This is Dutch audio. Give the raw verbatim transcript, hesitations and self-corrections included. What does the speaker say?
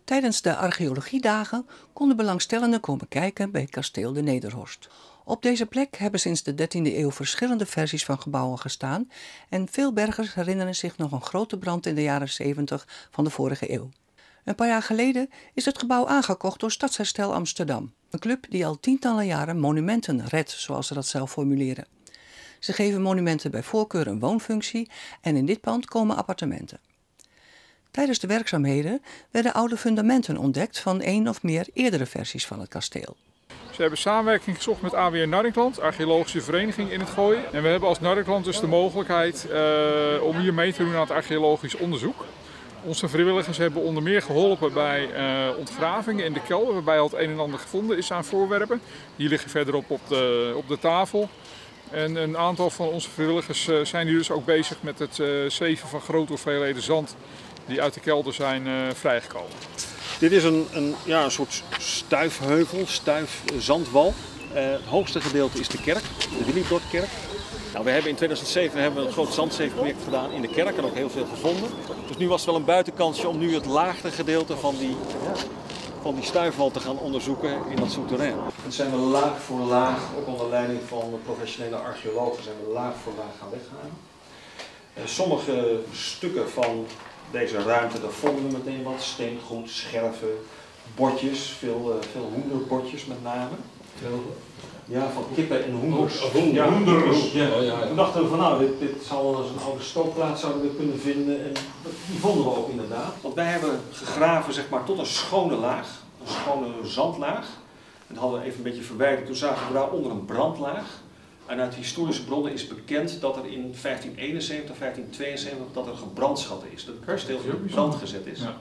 Tijdens de archeologiedagen konden belangstellenden komen kijken bij kasteel de Nederhorst. Op deze plek hebben sinds de dertiende eeuw verschillende versies van gebouwen gestaan en veel bergers herinneren zich nog een grote brand in de jaren zeventig van de vorige eeuw. Een paar jaar geleden is het gebouw aangekocht door Stadsherstel Amsterdam, een club die al tientallen jaren monumenten redt, zoals ze dat zelf formuleren. Ze geven monumenten bij voorkeur een woonfunctie en in dit pand komen appartementen. Tijdens de werkzaamheden werden oude fundamenten ontdekt van één of meer eerdere versies van het kasteel. Ze hebben samenwerking gezocht met A W R Narrekland, archeologische vereniging in het Gooi. En we hebben als Narrekland dus de mogelijkheid uh, om hier mee te doen aan het archeologisch onderzoek. Onze vrijwilligers hebben onder meer geholpen bij uh, ontgravingen in de kelder, waarbij al het een en ander gevonden is aan voorwerpen. Die liggen verderop op de, op de tafel. En een aantal van onze vrijwilligers uh, zijn hier dus ook bezig met het uh, zeven van grote hoeveelheden zand die uit de kelder zijn uh, vrijgekomen. Dit is een, een, ja, een soort stuifheuvel, stuifzandwal. Uh, het hoogste gedeelte is de kerk, de Willibrordkerk. Nou, we hebben in tweeduizend zeven hebben we een groot zandzeefproject gedaan in de kerk en ook heel veel gevonden. Dus nu was het wel een buitenkansje om nu het laagste gedeelte van die, ja, van die stuifwal te gaan onderzoeken in dat souterrain. Dat zijn we laag voor laag, ook onder leiding van professionele archeologen, zijn we laag voor laag gaan weghalen. Uh, sommige stukken van deze ruimte, daar vonden we meteen wat steengoed, scherven, bordjes, veel, uh, veel hoenderbordjes met name. Veel, ja, van kippen en hoenders. Oh, hoenders. Ja, hoenders. Ja. Oh, ja, ja. Toen dachten we van nou, dit, dit zal wel eens een oude stookplaats zouden we kunnen vinden en die vonden we ook inderdaad. Want wij hebben gegraven zeg maar tot een schone laag, een schone zandlaag. En hadden we even een beetje verwijderd, toen zagen we daaronder een brandlaag. En uit historische bronnen is bekend dat er in vijftien eenenzeventig, vijftien tweeënzeventig dat er gebrandschat is. Dat het kasteel in brand gezet is. Ja.